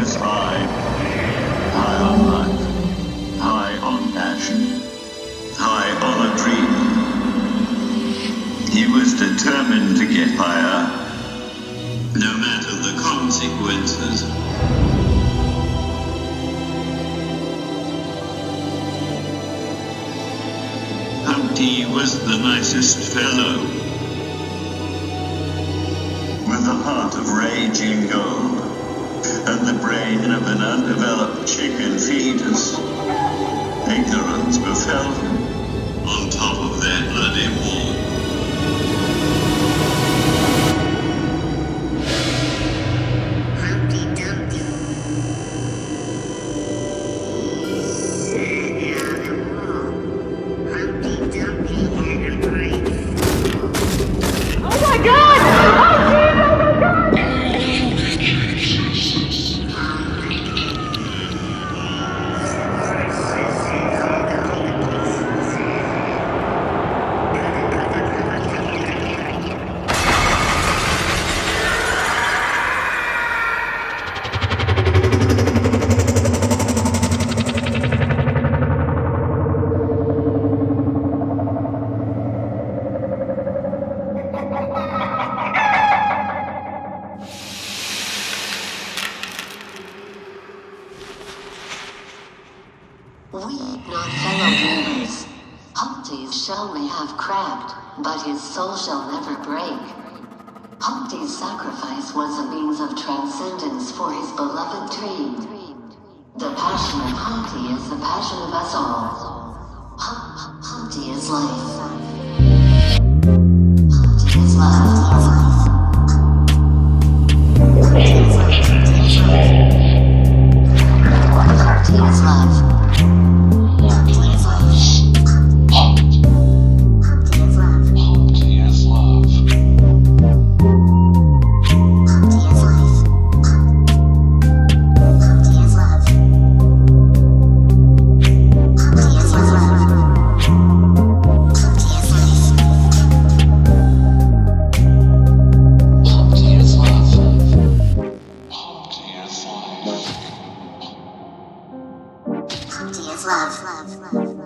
was high. High on life. High on passion. High on a dream. He was determined to get higher, no matter the consequences. Humpty was the nicest fellow, with a heart of raging gold, and the brain of an undeveloped chicken fetus. Ignorance befell him on top of that bloody wall. Humpty Dumpty. Humpty Dumpty had a brain. Oh my God! Oh jeez! Oh my God! Weep not, fellow dreamers. Humpty's shell may have cracked, but his soul shall never break. Humpty's sacrifice was a means of transcendence for his beloved dream. The passion of Humpty is the passion of us all. Humpty is life. Humpty is love. Humpty is love. Humpty is love.